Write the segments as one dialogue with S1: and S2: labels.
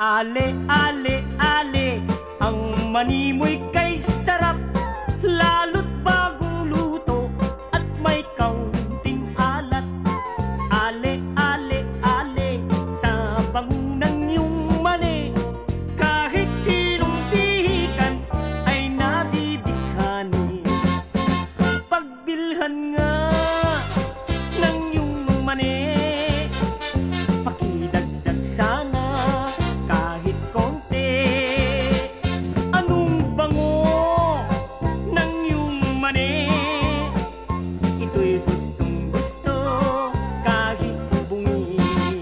S1: Ale, ale, ale, ang mani mo'y kay sarap, lalo't bagong luto at may kaunting alat. Ale, ale, ale, sa bangunang iyong mani, kahit sinong pihikan ay nabibighani. Pagbilhan nga ng iyong mani, pakidagdag sana kahit konti. Anong bango ng iyong mani, ito'y gustong gusto kahit bungi.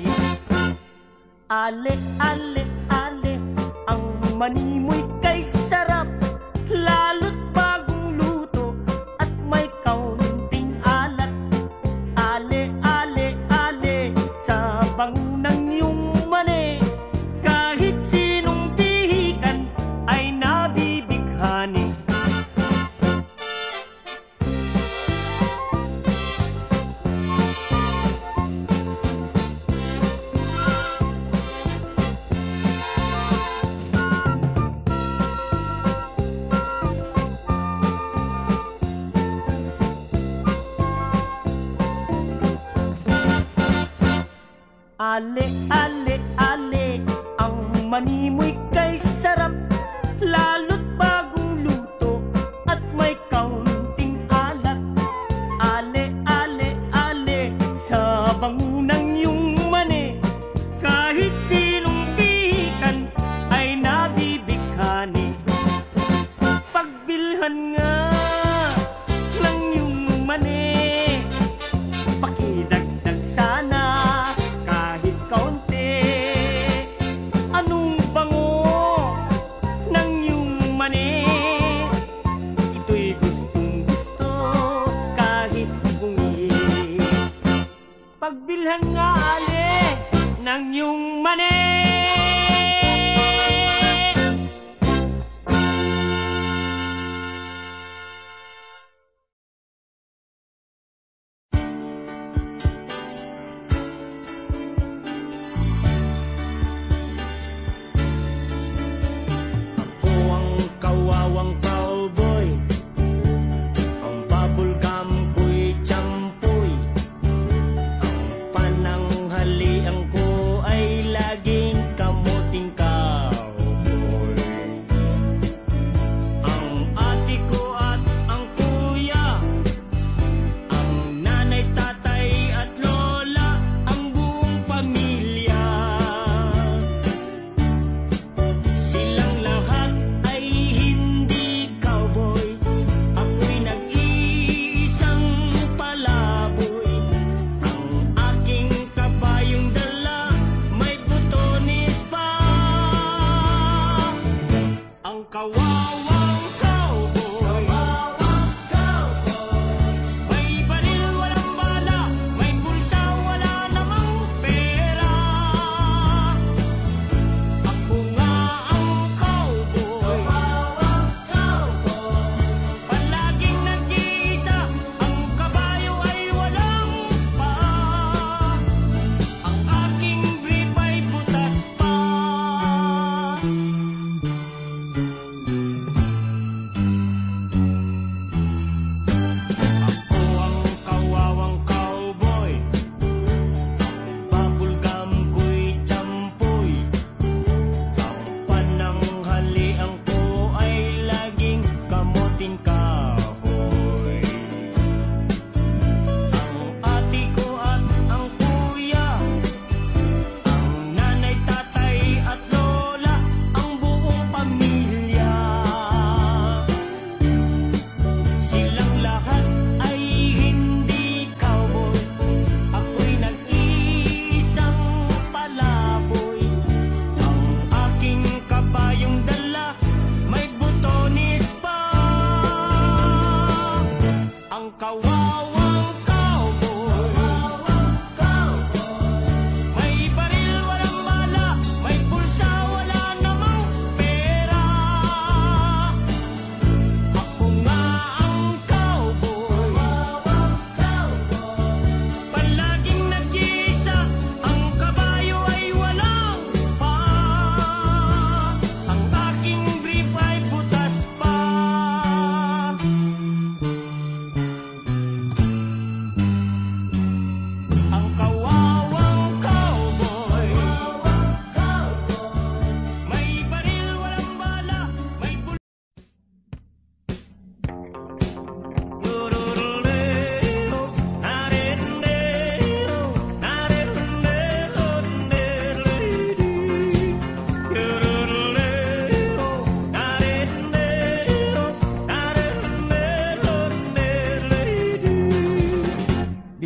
S1: Ale, ale, ale, ang mani mo'y kay sarap, lalo't bagong luto at may kaunting alat. Ale, ale, ale, sa bangunang iyong mani, kahit sinong pihikan ay nabibighani. Ale, ale, ale, ang mani mo'y kay sarap, lalo't bagong luto at may kaunting alat. Ale, ale, ale, sa bangunang iyong mani, kahit sinong pihikan ay nabibighani. Pagbilhan nga ng iyong mani, pakidagdag sana kahit kaunti.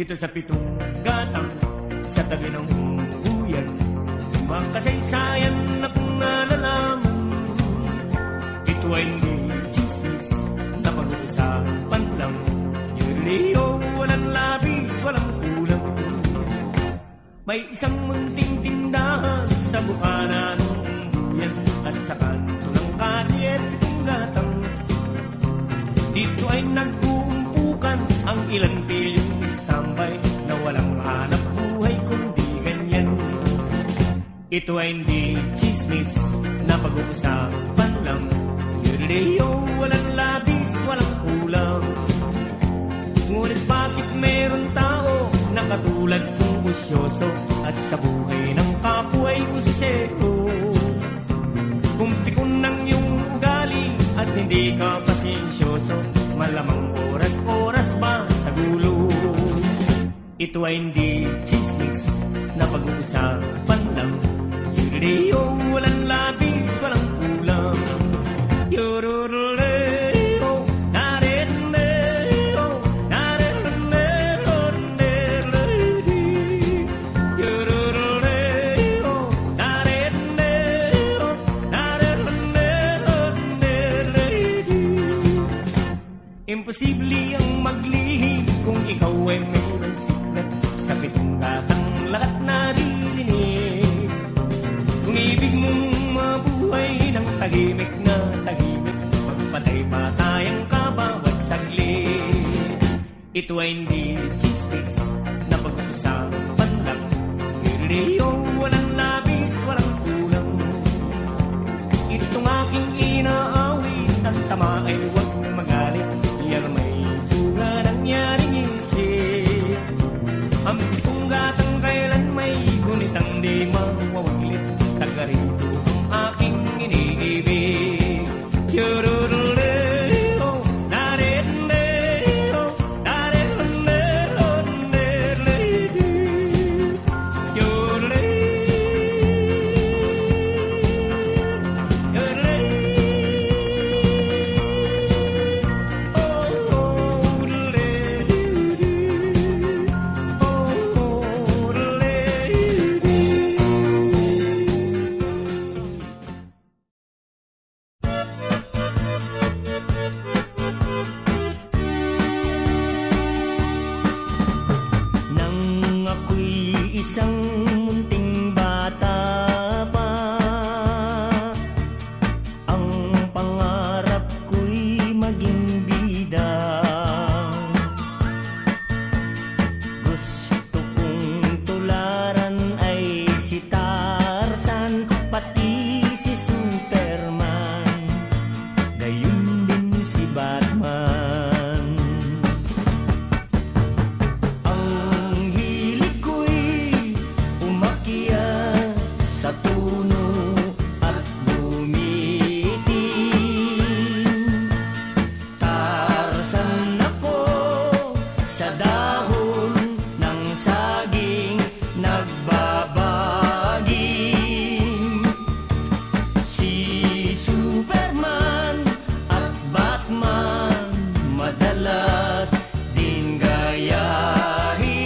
S1: dito sa pitong gatang sa tabi ng buyan. Mga kasaysayan na kung nalalaman, ito ay hindi chismis na pag-uusapan lang. Yuriyo, walang labis, walang kulang. May isang munting tindahan sa bukana ng buyan at sa kanto ng kalye pitong gatang. Dito ay nag-uumpukan ang ilang bilyong istambay na walang hanap buhay kundi ganyan. Ito ay hindi chismis na pag-uusapan lang. Yuriyo, walang labis, walang kulang. Ngunit bakit meron tao na katulad kong usyoso at sa buhay ng kapwa ay usisero? Kung pikon ng iyong ugali at hindi ka pasensyoso, malamang oras-oras ba sa gulo? Ito ay hindi chismis na pag-uusapan lang. Yuriyo, walang labis, walang kulang. Yororoleo, nareleo, nareleo, nereledi. Yororoleo, nareleo, nareleo, nereledi. Imposible ang maglihim kung ikaw ay mayroong siklet. Sa pitong gatang lahat naririnig. Kung ibig mong mabuhay ng tahimik na tahimik, magpatay-patayang ka bawat saglit. Ito ay hindi chismis na pag-usapan lang. Yuriyo, walang labis, walang kulang. Itong aking inaawit, ang tama ay huwag magalit. Yan may bunga nangyaring isip. Ang pitong gatang kailan may gunitang di mawawaglit. Taga rito ang aking iniibig. Yororoleo, nareleo, nareleo, nereledi.
S2: Isang munting bata pa, ang pangarap ko'y maging bida. Gusto kong tularan ay si Tarzan, pati si Superman, gayon din si Batman. Sa puno at bumiting, Tarzan ako sa dahon ng saging nagbabaging. Si Superman at Batman madalas din gayahin.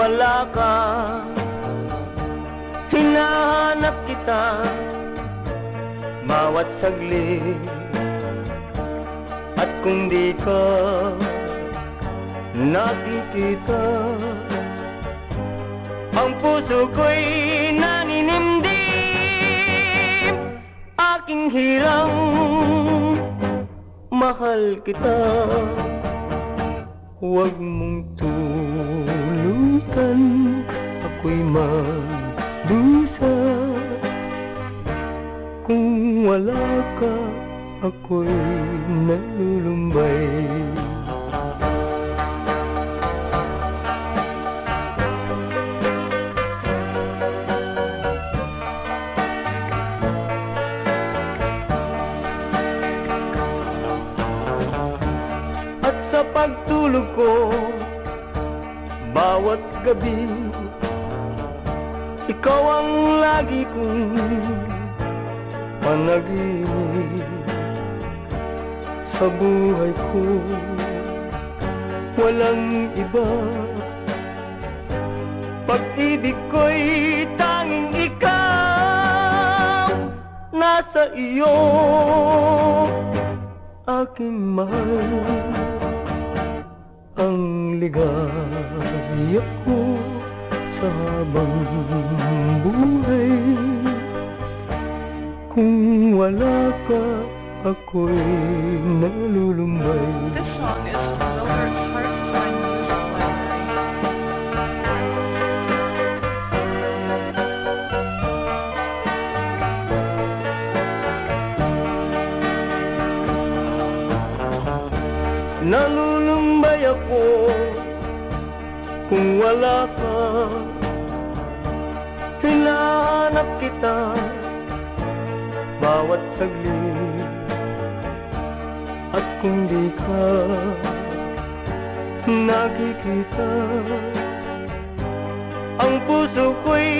S2: wala ka, hinahanap kita bawat saglit. At kung di ka nakikita, ang puso ko'y naninimdim. Aking hirang mahal kita, huwag mong tulutan, ako'y magdusa. Kung wala ka, ako'y nalulumbay. At sa pagtulog ko, bawat gabi, ikaw ang lagi kong panaginip. Sa buhay ko, walang iba, pag-ibig ko'y tanging ikaw. Nasa iyo, aking mahal, ang ligaya ko sa habang buhay. Kung wala ka, ako'y nalulumbay.
S3: This song is from Wilbert's Hard to Find Music Library.
S2: Nalulumbay ako kung wala ka, hinahanap kita bawat saglit. At kung di ka nakikita, ang puso ko'y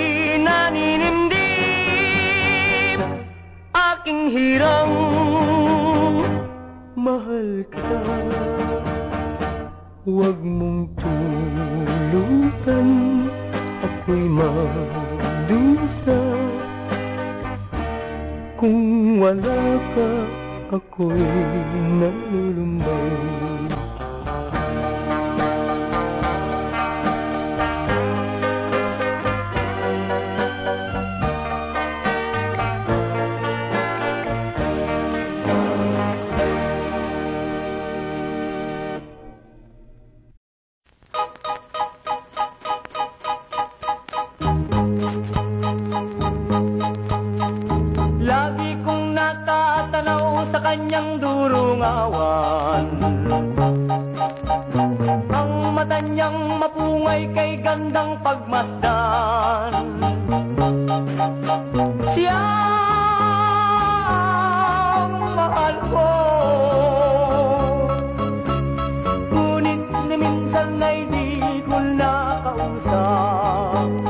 S2: naninimdim. Aking hirang mahal kita, huwag mong tulutan, ako'y magdusa. Kung wala ka, ako'y nalulumbay. Lagi kong natatanaw sa kanyang durungawan, ang mata niyang mapungay kay gandang pagmasdan. Siya ang mahal ko, ngunit ni minsan ay di ko nakausap.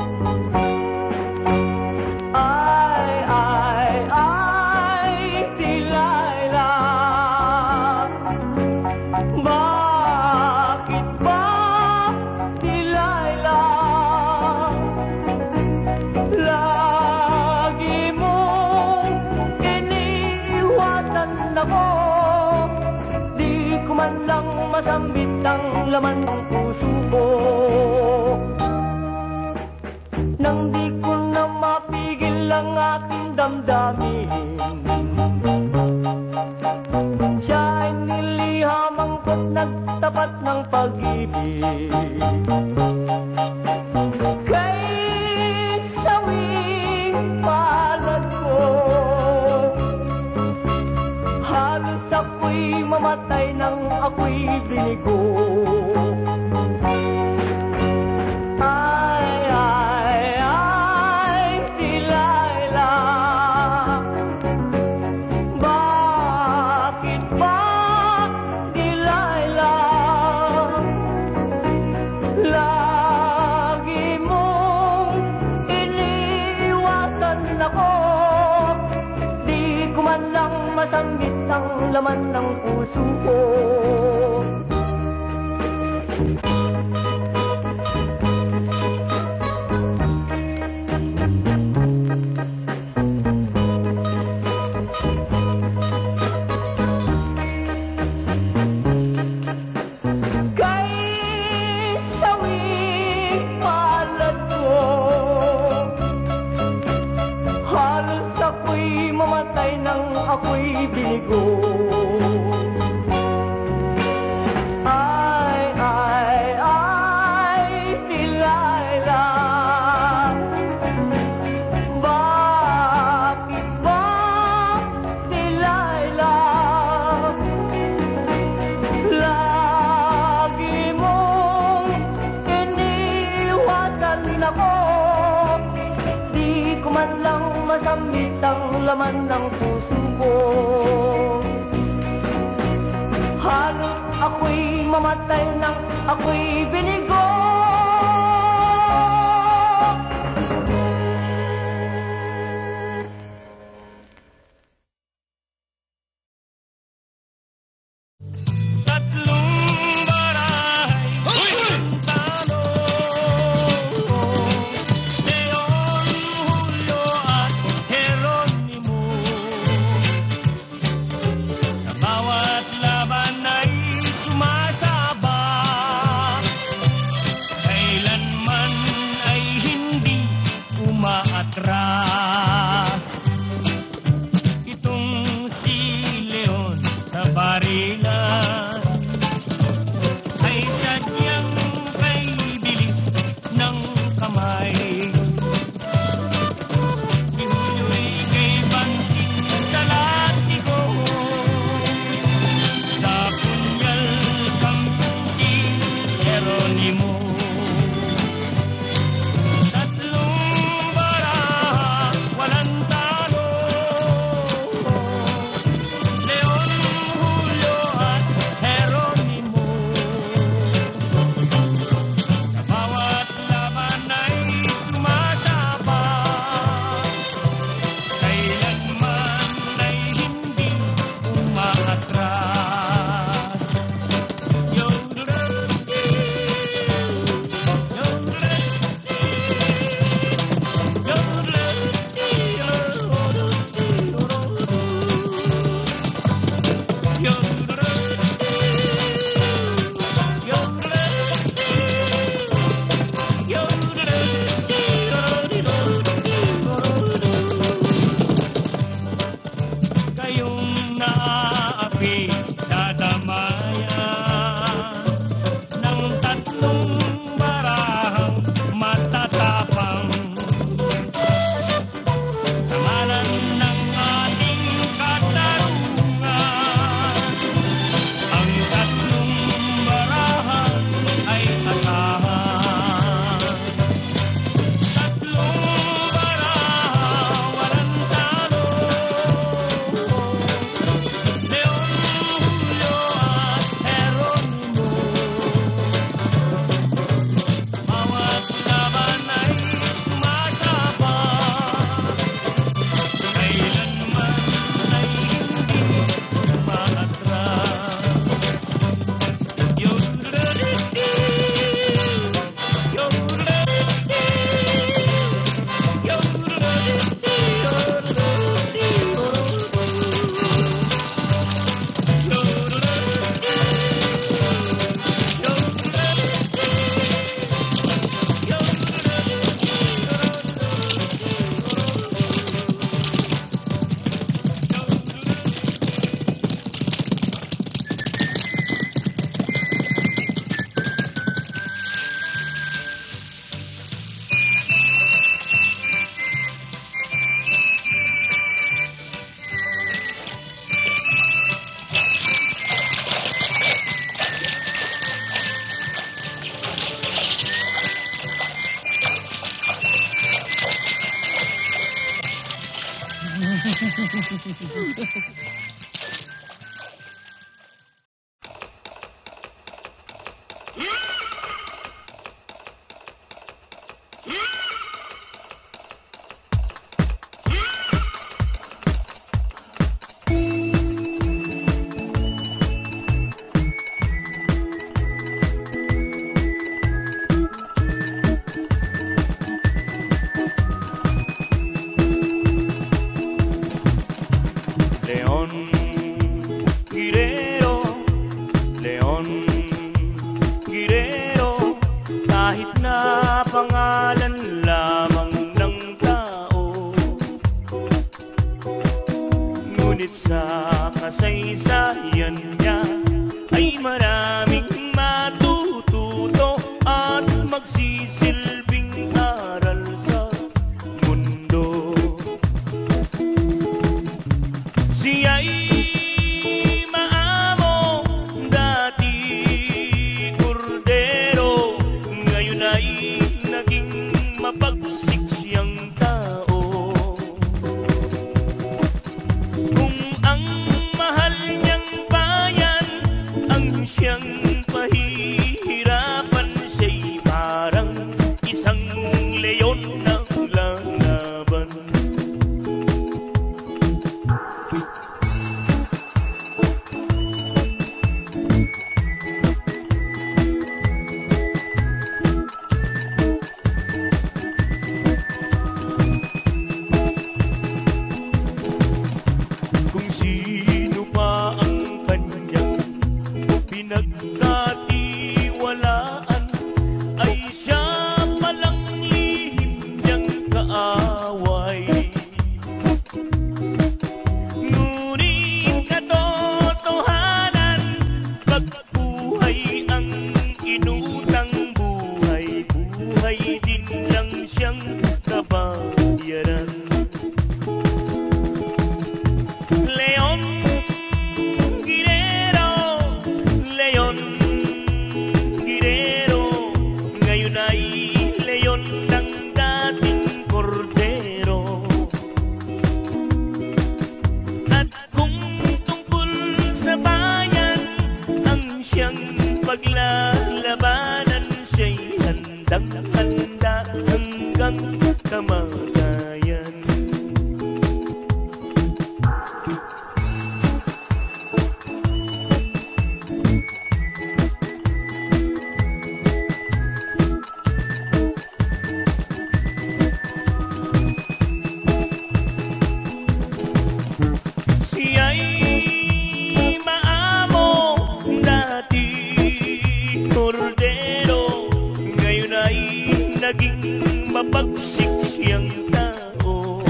S2: Masambit ang laman ng puso ko, nang di ko na mapigil ang aking damdamin. Siya ay nilihamang ko't nagtapat ng pag-ibig. Kay sawing palad ko, halos ako'y mamatay nang ako'y binigo. Ay, ay, ay, Delilah, bakit ba, Delilah, lagi mong iniiwasan ako? Di ko man lang masambit ang laman ng puso ko. Masamit ang laman ng puso ko. Halos ako'y mamatay nang ako'y binigo.
S1: Itong si Leon sa barilan ay sadyang kay bilis ng kamay. Si Julio'y kay banting sa latigo, sa punyal kang si Geronimo. Kayong naaapi siyang paglalabanan, siya'y handang-handa hanggang kamatayan. Mapagsik siyang tao.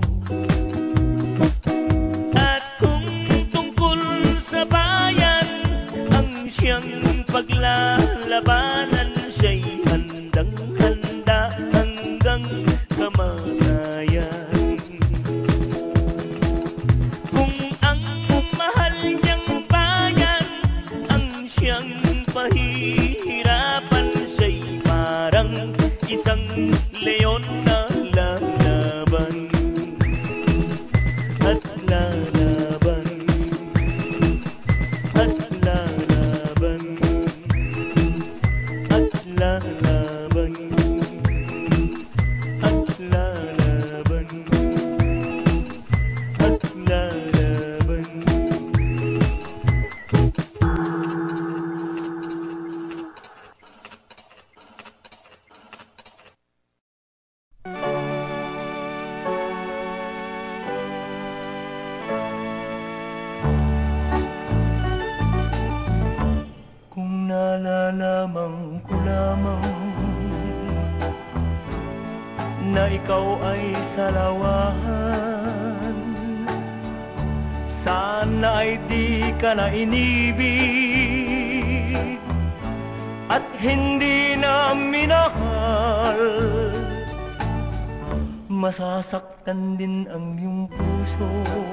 S1: At kung tungkol sa bayan ang siyang paglalabanan, siya'y handang-handa hanggang kamatayan. Kung ang mahal niyang bayan ang siyang pahihirapan, siya'y parang isang leon na lalaban at lalaban at lalaban at lalaban at lalaban at lalaban. Nalalaman ko lamang na ikaw ay salawahan, sana ay di ka na inibig at hindi na minahal. Masasaktan din ang iyong puso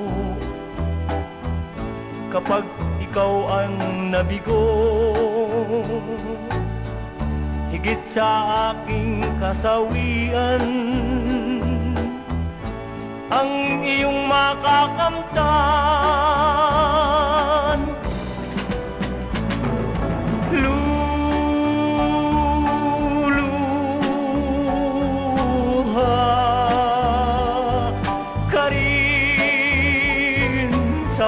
S1: kapag ikaw ang nabigo, higit sa aking kasawian ang iyong makakamtan. Luluha ka rin sa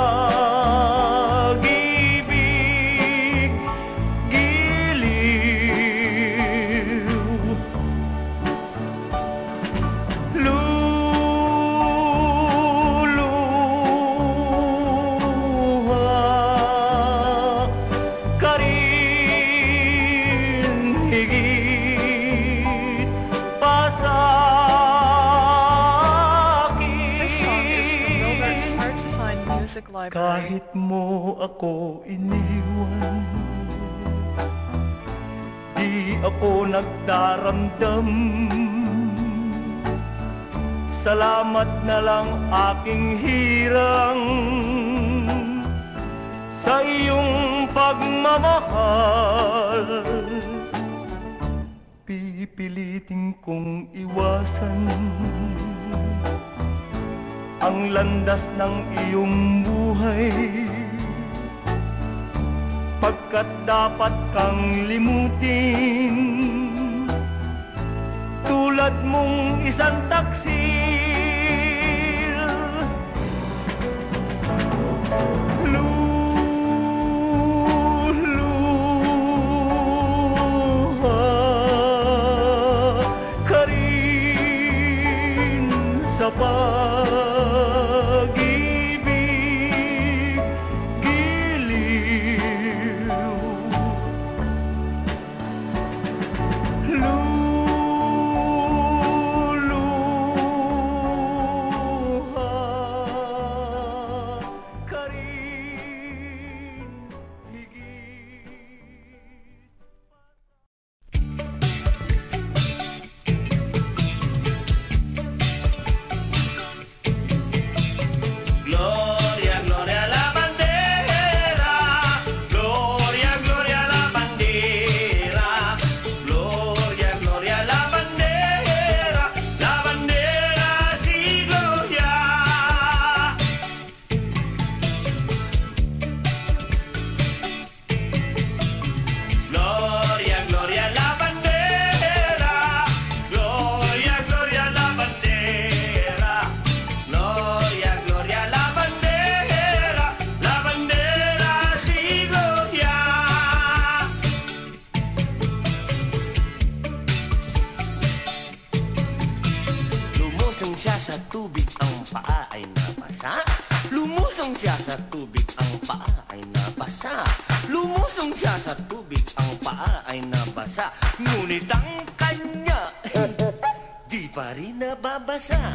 S1: kahit mo ako iniwan, di ako nagdaramdam. Salamat na lang aking hirang sa iyong pagmamahal. Pipilitin kong iwasan ang landas ng iyong buhay, pagkat dapat kang limutin tulad mong isang taksil. Luluha ka rin sa pag-ibig, giliw. Luluha
S4: paa ay nabasa. Lumusong siya sa tubig, ang paa ay nabasa. Ngunit ang kanya di pa rin nababasa.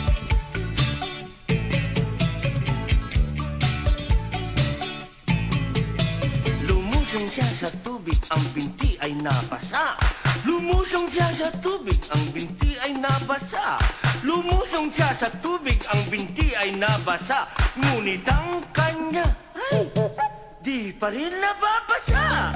S4: Lumusong siya sa tubig, ang binti ay nabasa. Lumusong siya sa tubig, ang binti ay nabasa. Lumusong siya sa tubig, ang binti ay nabasa. Ngunit ang kanya ay di pa rin nababasa.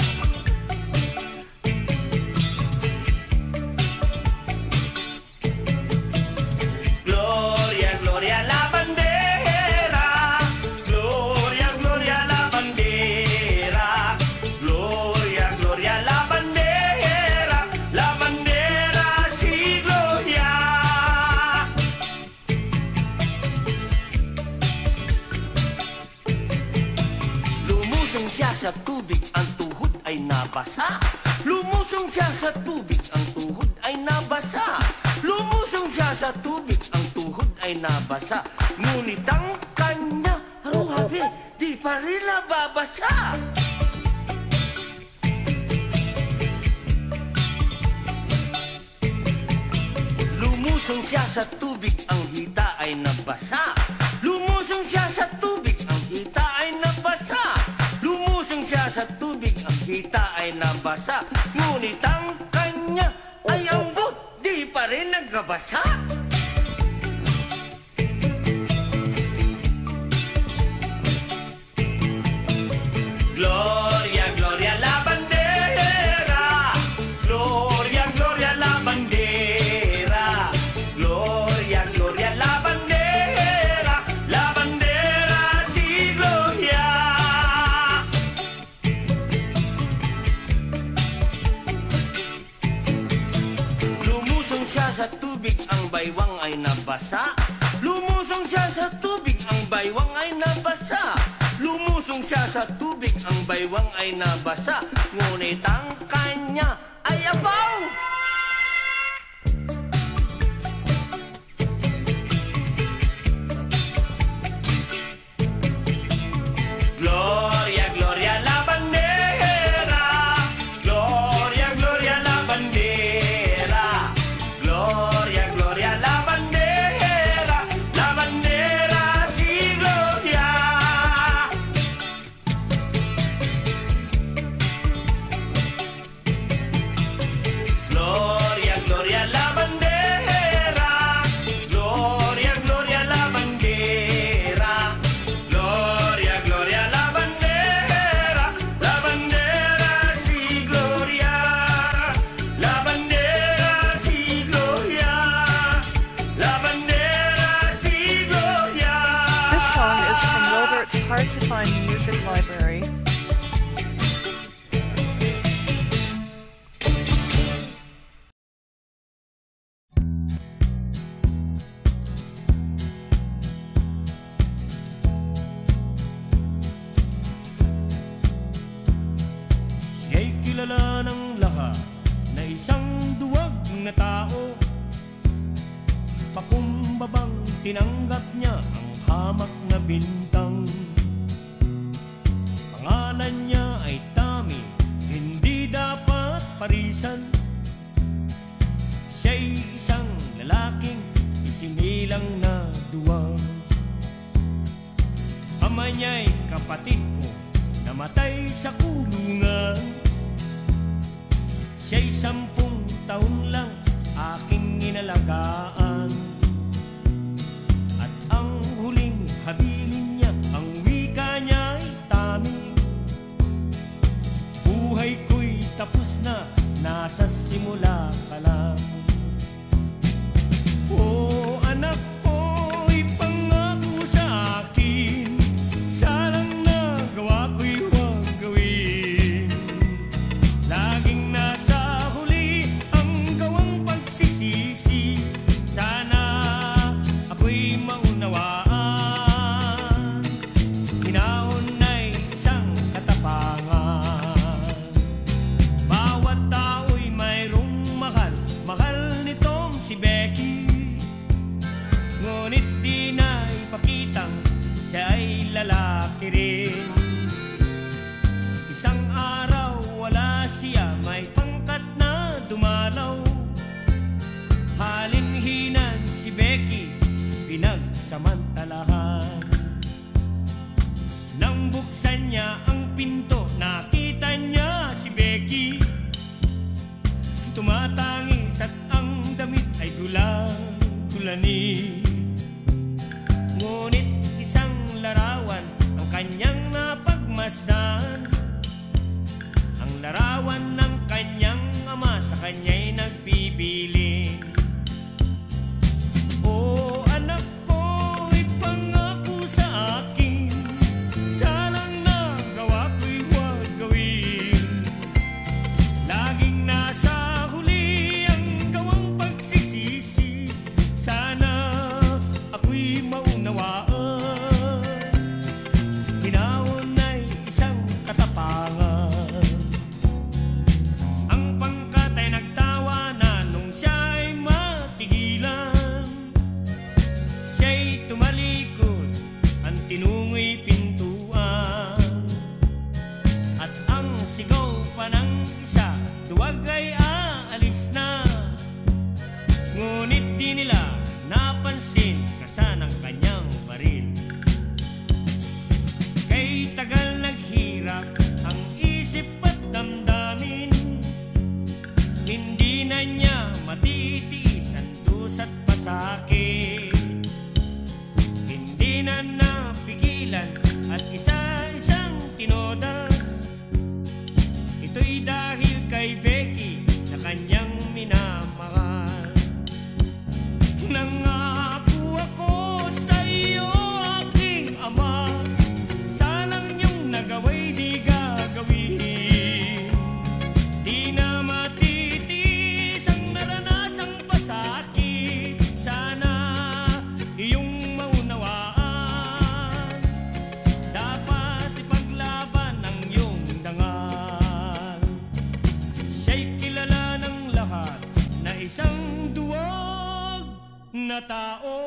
S4: Gloria, Gloria la bandera. Gloria, Gloria la bandera. Gloria, Gloria la bandera. La bandera si Gloria. Lumusong siya sa tubig, ang tuhod ay nabasa. Lumusong siya sa tubig, ang tuhod ay nabasa. Lumusong siya sa tubig, ang tuhod ay nabasa. Ngunit ang kanya, habi, di pa rin nababasa. Lumusong siya sa tubig, ang hita ay nabasa. Lumusong siya sa tubig, ang hita ay nabasa. Lumusong siya sa tubig, ang hita ay nabasa. Ngunit ang kanya ay ambot, di pa rin nagbabasa. Gloria, Gloria la bandera. Gloria, Gloria la bandera. Gloria, Gloria la bandera. La bandera si Gloria. Lumusong siya sa tubig, ang baywang ay nabasa. Lumusong siya sa tubig, ang baywang ay nabasa. Lumusong siya sa tubig, ang baywang ay nabasa. Ngunit ang kanya ay abaw. Gloria, Gloria la bandera. Gloria, Gloria la bandera. Gloria, Gloria la bandera. La bandera si Gloria. Gloria, Gloria la bandera. Gloria, Gloria la bandera. Gloria, Gloria la bandera. La bandera si Gloria. La bandera si Gloria. La bandera si Gloria.
S3: This song is from Wilbert's Hard to Find Music Library.
S1: Siya'y kilala ng lahat na isang duwag na tao. Pakumbabang tinanggap niya ang hamak na bintang. Pangalan niya ay Tommy, hindi dapat parisan. Siya'y isang lalaking isinilang na duwag. Ama niya'y kapatid ko, namatay sa kulungan. Siya'y 10 taon lang aking inalagaan. At ang huling habilin niya, ang wika niya'y Tommy. Buhay ko'y tapos na, nasa simula pa lang. Oh anak ko, ipangako sa akin, salang nagawa ko'y huwag gawin. Laging nasa huli ang gawang pagsisisi, sa na tao.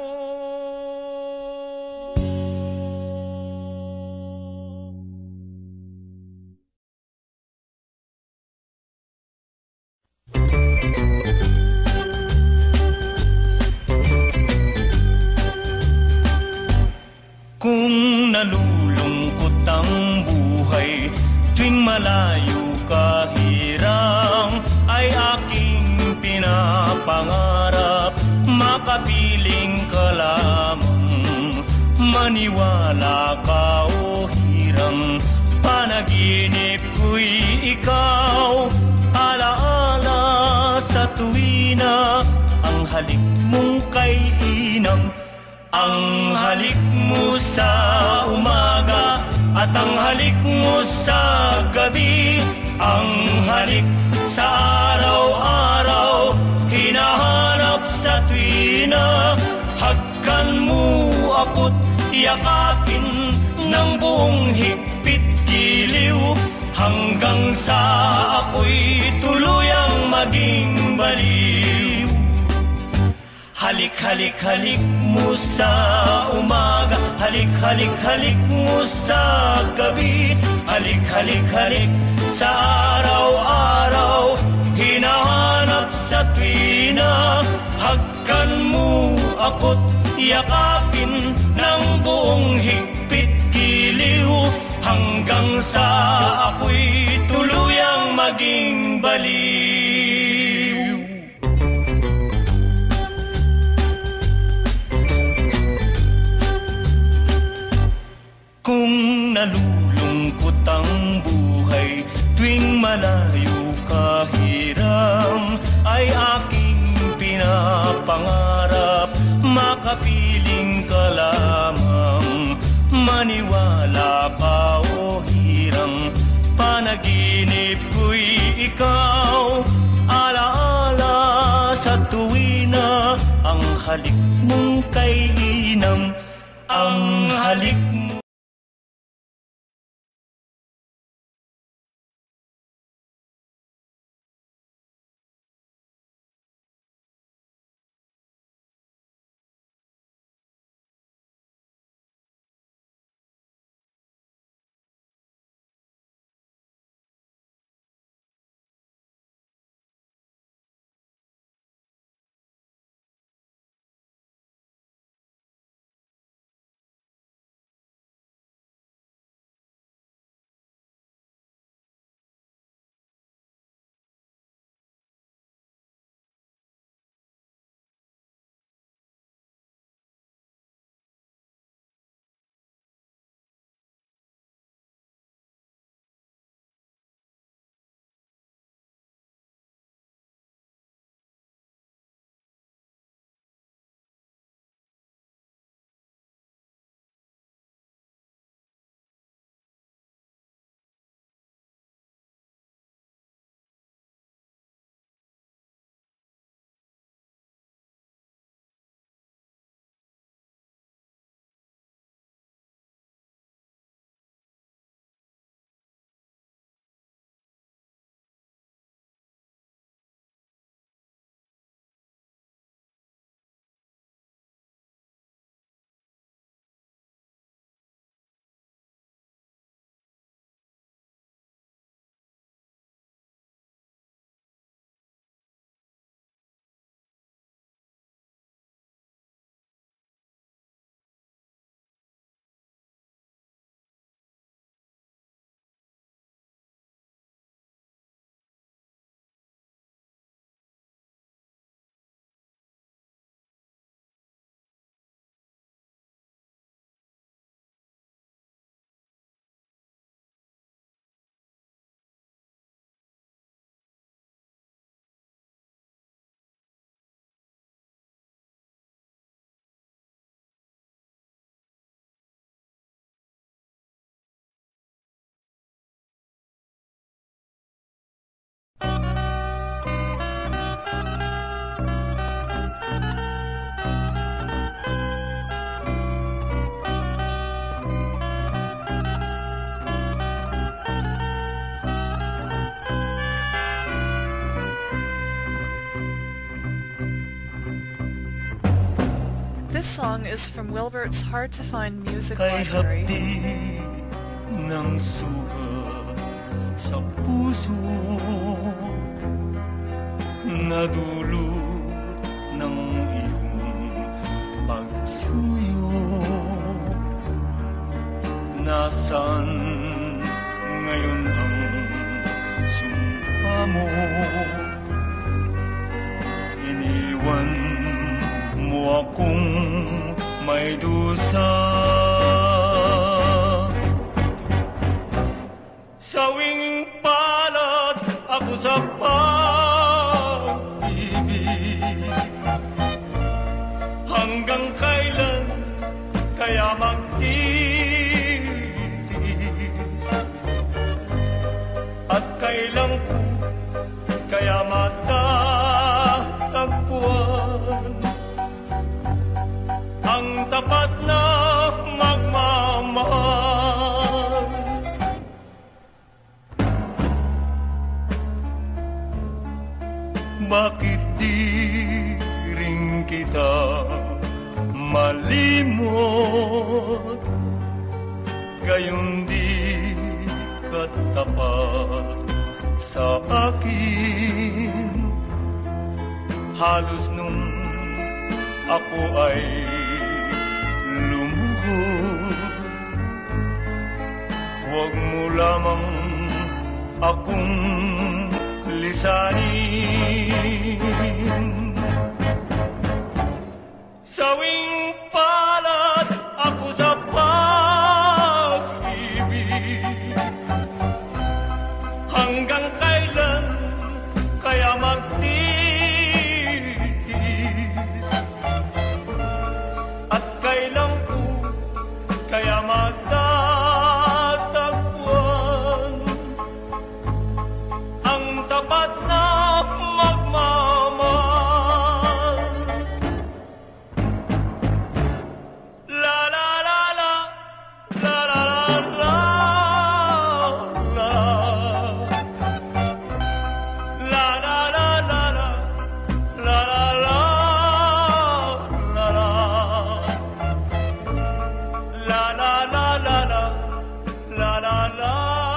S4: Kung nalulungkot ang buhay, tuwing malayo ka hirang, ay aking pinapangarap, makapiling ka lamang. Maniwala ka o hirang, panaginip ko'y ikaw. Alaala sa tuwina, ang halik mong kay inang. Ang halik mo sa umaga at ang halik mo sa gabi, ang halik sa araw-araw, hinahanap sa tuwina. Hagkan mo ako't yakapin ng buong higpit giliw, hanggang sa ako'y tuluyang maging baliw. Halik, halik, halik mo sa umaga, halik, halik, halik mo sa gabi, halik, halik, halik sa araw-araw, hinahanap sa tuwina. Hagkan mo ako't yakapin ng buong higpit giliw, hanggang sa ako'y tuluyang maging baliw. Kung nalulungkot ang buhay, tuwing malayo ka hiram, ay aking pinapangarap, makapiling ka lamang. Maniwala ka o hirang, panaginip ko'y ikaw. Alaala sa tuwina, ang halik mong kay inang, ang halik mo.
S3: song is from Wilbert's Hard to Find Music
S5: Kay
S3: Library.
S5: hapdi ng sugat sa puso, nadulot ng iyong pagsuyo. Nasaan ngayon ang sumpa mo? Iniwan mo akong may dusa. Sawing palad ako sa pag-ibig, hanggang kailan kaya magtitis, at kailan ko kaya matatagpuan ang tapat na magmamahal. Bakit di rin kita malimot, gayon di katapat sa akin? Halos nung ako ay lumuhod, huwag mo lamang akong lisanin. Sawing palad ako sa pag-ibig, hanggang kailan kaya magtitis, at kailan ko kaya matatagpuan ang tapat na magmamahal. La la la la, la la la la, la la la la la, la la la la la, la la la la la, la la la.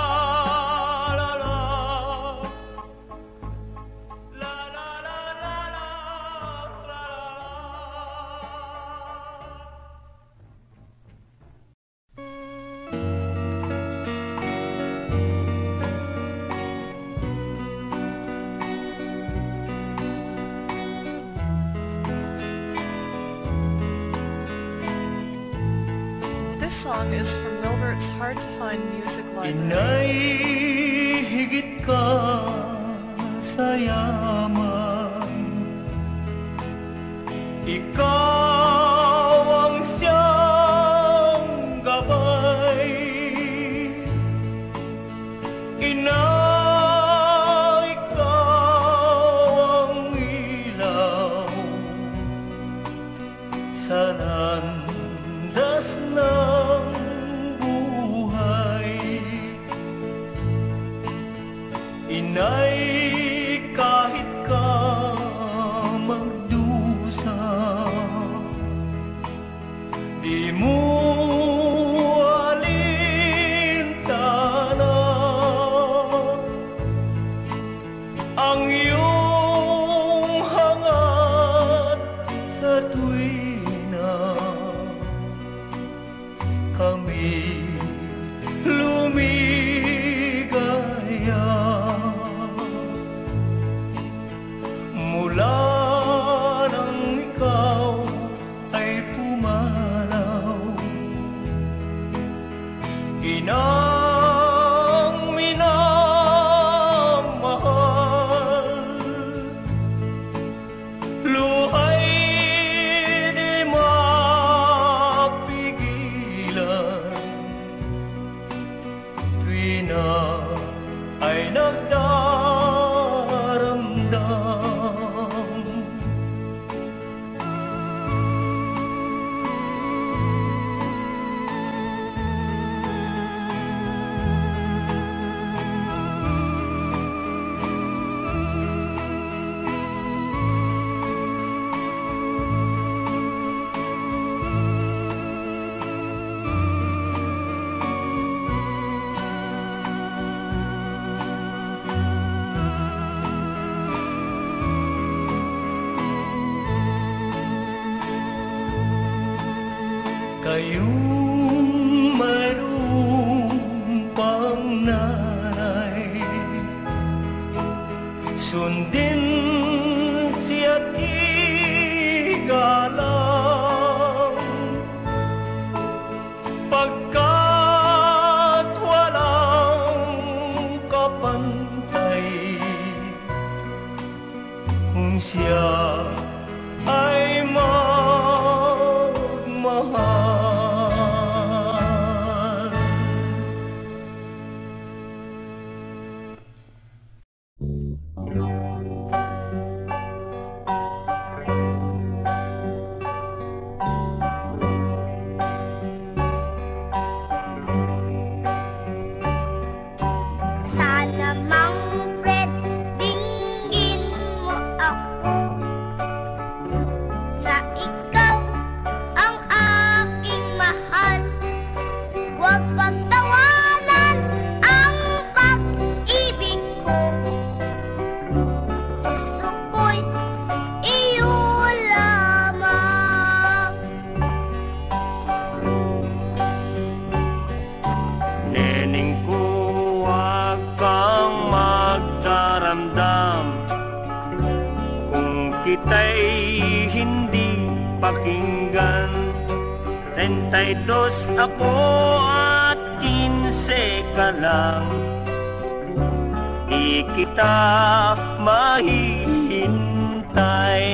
S3: This song is from Wilbert's Hard to Find Music Library.
S5: Inay, higit ka sa yaman, ikaw ang siyang gabay. Inay, ikaw ang ilaw sa landas ng buhay. Inay, kahit ka magdusa, di mo alintana ang iyong hangat sa tuwina kami lumigaya. Mula nang ikaw ay pumanaw, inang minamahal, luhay di mapigilan, tuwina ay nagdaramdam.
S1: Ngayong mayroong pangnanay, sundin siya't igalang, pagkat walang kapantay kung siya ay magmahal.
S6: Sana Mang Fred, dinggin mo ako, na ikaw ang aking mahal. Huwag pagtawanan ang pag-ibig ko. Puso ko'y iyo lamang.
S1: Neneng ko, huwag kang magdaramdam kung kita'y hindi pakinggan. 32 ako at 15 ka lang, di kita mahihintay.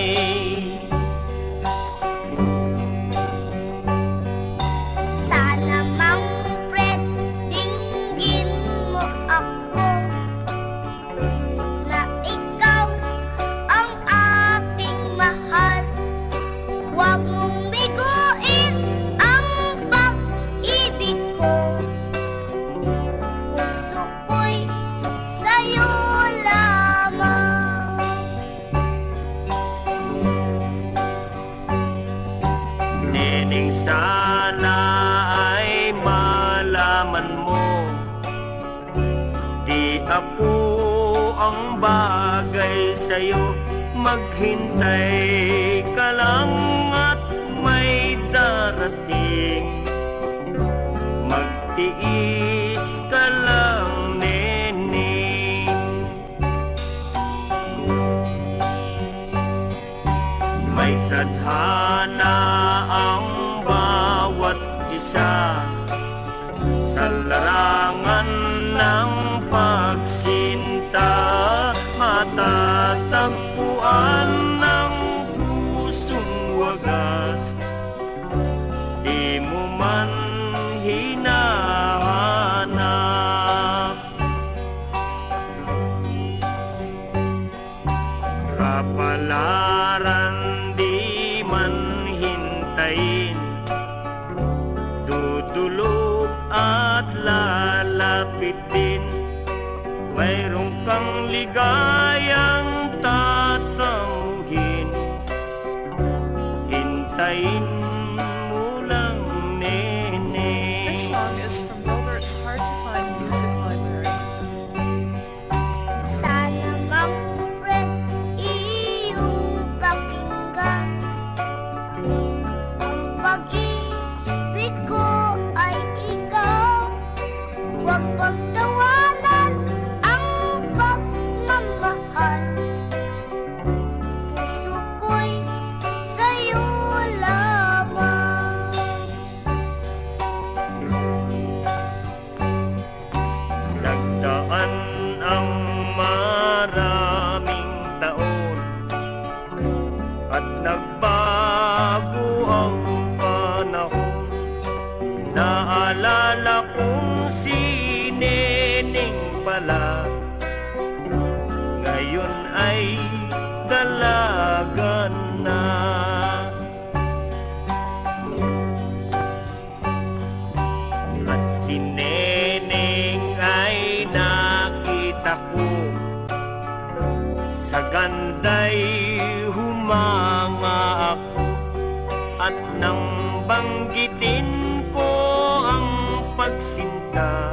S6: Sana Mang Fred, dinggin mo ako, na ikaw ang aking mahal. Huwag mong biguin ang pag-ibig ko. Puso ko'y sa'yo lamang.
S1: Neneng, sana ay malaman mo, di ako ang bagay sa'yo. Maghintay ka lang at may darating. Magtiis ka lang, neneng. May tadhana ang bawat isa sa larangan ng pagsinta. Matatagpuan ng pusong wagas, di mo man hinahanap. Kapalaran di man hintayin, dudulog at lalapit din. Mayroon kang ligayang tatamuhin, hintayin mo lang, neneng.
S3: This song is from Wilbert's Hard to Find Music Library.
S6: Sana Mang Fred, iyong pakinggan, ang pag-ibig ko ay ikaw. Huwag pagtawanan ang pagmamahal. Puso ko'y sa'yo lamang.
S1: Nagdaan ang maraming taon at nagbago ang panahon. Naalala kong si Neneng pala, ngayon ay dalaga na. At si Neneng ay nakita ko, sa ganda'y humanga ako. At nang banggitin ko ang pagsinta,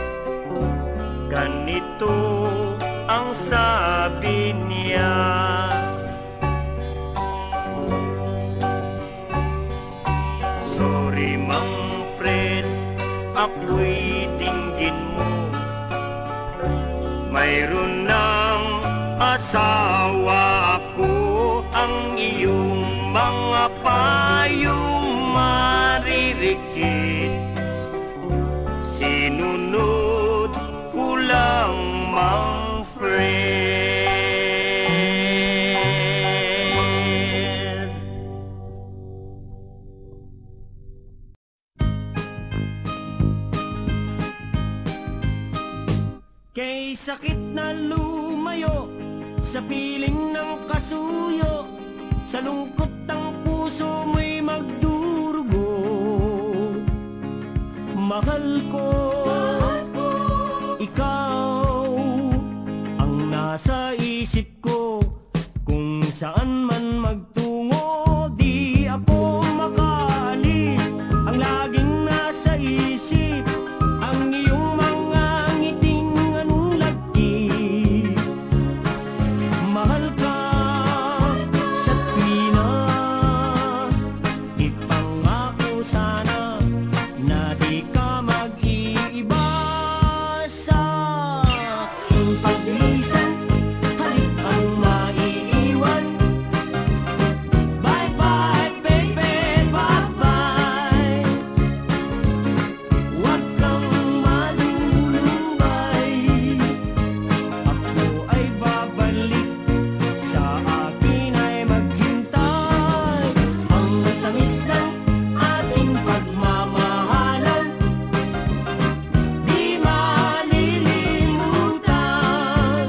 S1: ganito ang sabi niya. Sorry,
S4: ako'y dinggin mo. Mayroon ng asawa ako, ang iyong mga payong maririkit. Sinunod ko lang, mang friend.
S1: Kay sakit na lumayo sa piling ng kasuyo, sa lungkot ang puso mo'y magdurugo. Mahal ko, ikaw ang nasa isip ko. Kung saan man magtungo, di ako makaalis. Ang laging nasa isip, ang iyong mga ngiting anong lagki. Mahal ka sa tuwina, ipangako sana na di ka mag-iiba sa aking paglisan. Halik ang maiiwan. Bye bye baby, bye bye. Huwag kang malulumbay. Ako ay babalik, sa akin ay maghintay. Ang tamis ng ating pagmamahalan, di malilimutan.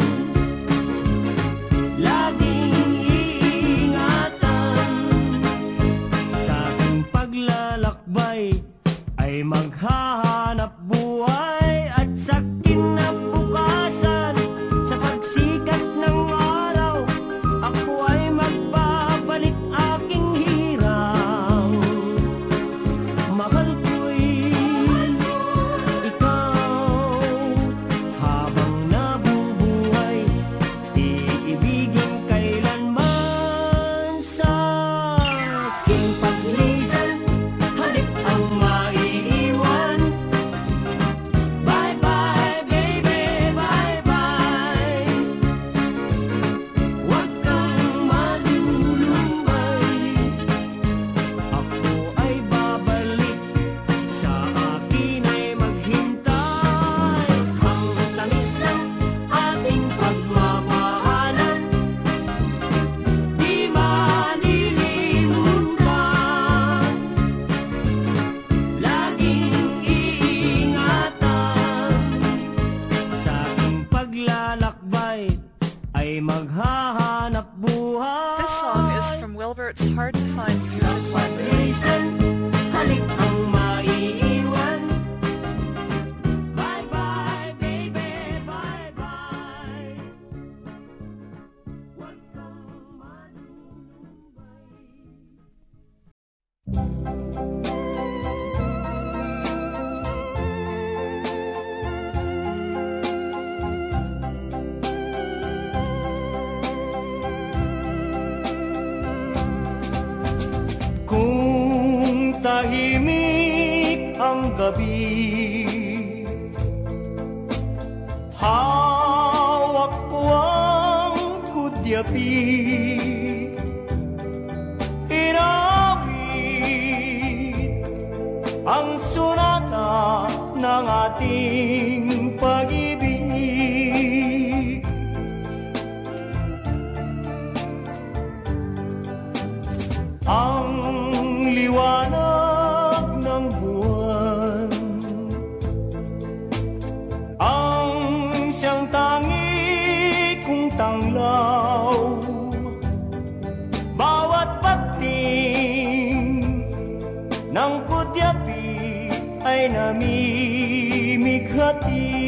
S1: Laging iingatan. Sa ating paglalakbay ay maghahanap buhay, at sa kinabukasan, sa pagsikat ng araw, ako ay magbabalik aking hirang. Mahal ko'y ikaw, habang nabubuhay, iibigin kailanman. Sa aking paglisan, halik ang maiiwan. Bye bye baby, bye bye. Huwag kang malulumbay. Ako ay babalik, sa akin ay maghintay. Ang tamis ng ating pagmamahalan, di malilimutan. Laging iingatan. Sa aking paglalakbay ay maghahanap buhay.
S3: This song is from Wilbert's Hard to Find Music Library.
S1: Paglisan, halik ang maiiwan. Bye bye baby, bye bye. Huwag kang malulumbay. Kung tahimik ang gabi, hawak ko ang kudyapi, inawit ang sunata ng ating pag-ibig. Ang liwanag ng buwan, ang siyang tangi kong tanglaw. Bawat pagting ng kudyapi ay namimighati.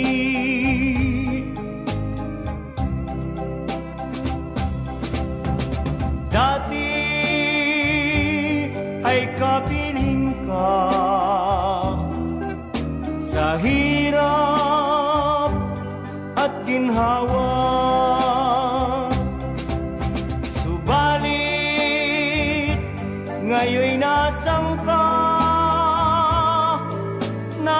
S1: Dati ay kapiling ka sa hirap at ginhawa. Subalit ngayon'y nasang ka,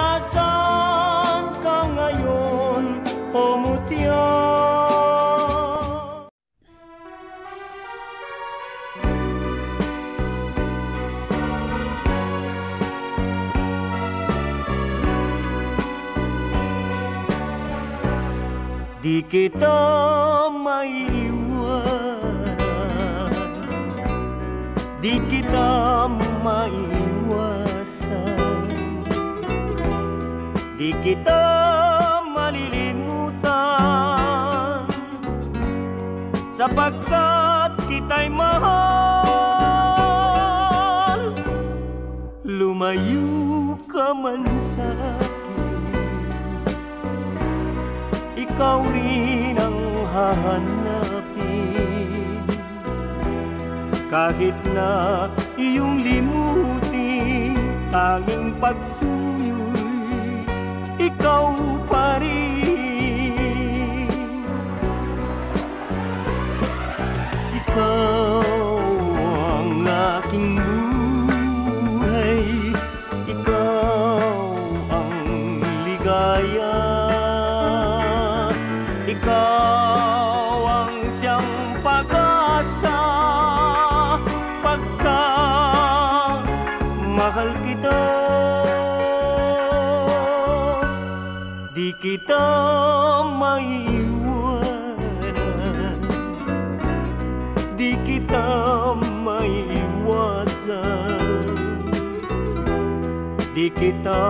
S1: di kita maiiwan, di kita maiiwasan, di kita malilimutan, sapagkat kita'y mahal. Lumayo ka man sa'kin, ikaw rin ang hahanapin. Kahit na iyong limutin tanging pagsuyo'y ikaw pa rin. Ikaw ang aking buhay, ikaw ang ligaya, ikaw ang siyang pag-asa, pagka mahal kita. Di kita maiiwanan, di kita maiiwasan, di kita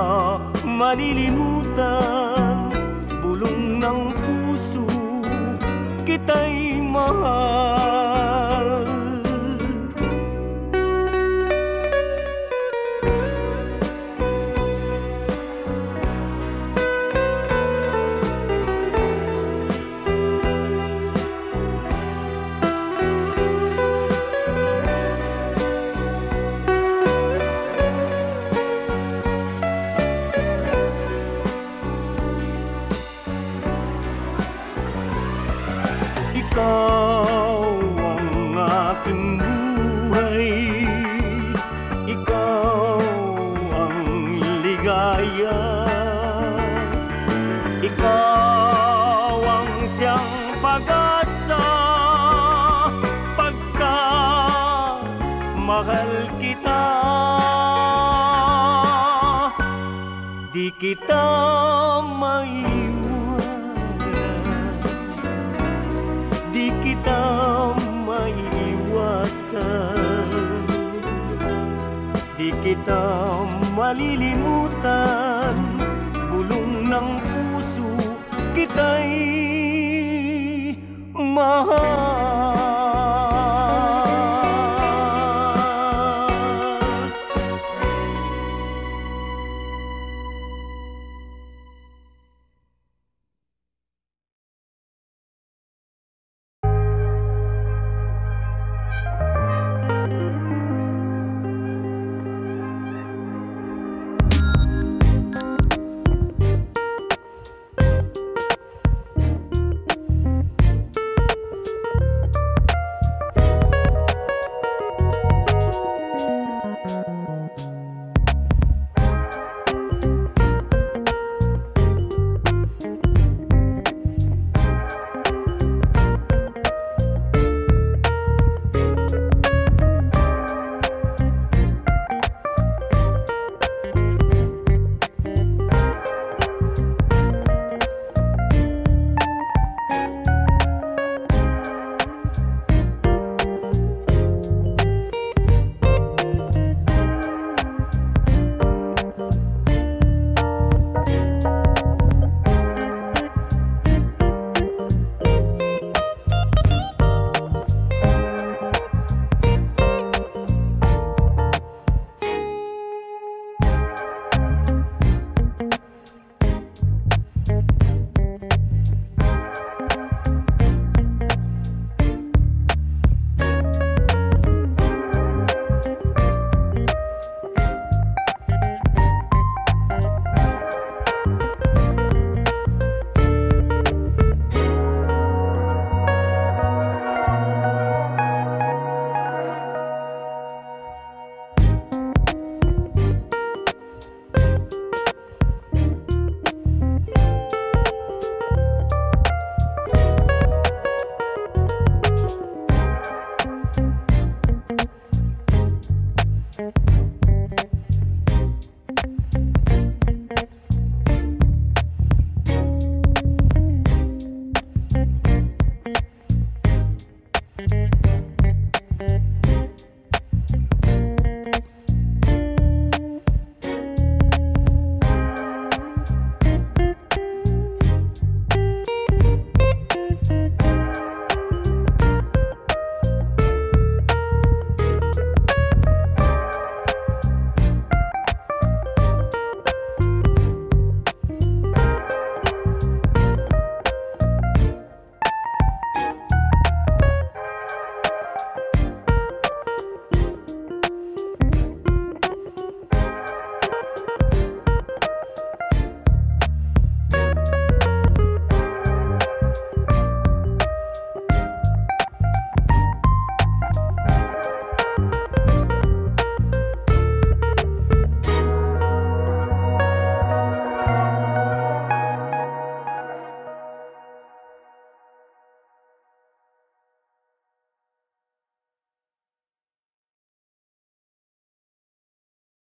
S1: malilimutan. Bulong ng puso kita'y mahal. Ikaw ang aking buhay, ikaw ang ligaya, ikaw ang siyang pag-asa, pagka mahal kita. Di kita maiiwanan, di kita maiiwasan, di kita malilimutan. Bulong ng puso kita'y mahal.